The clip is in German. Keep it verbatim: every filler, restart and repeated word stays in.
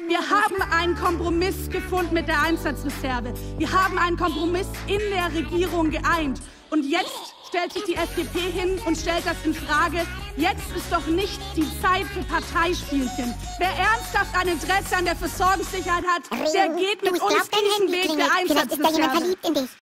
Wir haben einen Kompromiss gefunden mit der Einsatzreserve. Wir haben einen Kompromiss in der Regierung geeint. Und jetzt stellt sich die F D P hin und stellt das in Frage. Jetzt ist doch nicht die Zeit für Parteispielchen. Wer ernsthaft ein Interesse an der Versorgungssicherheit hat, der geht mit uns diesen Weg der Einsatzreserve. Vielleicht ist da jemand verliebt in dich.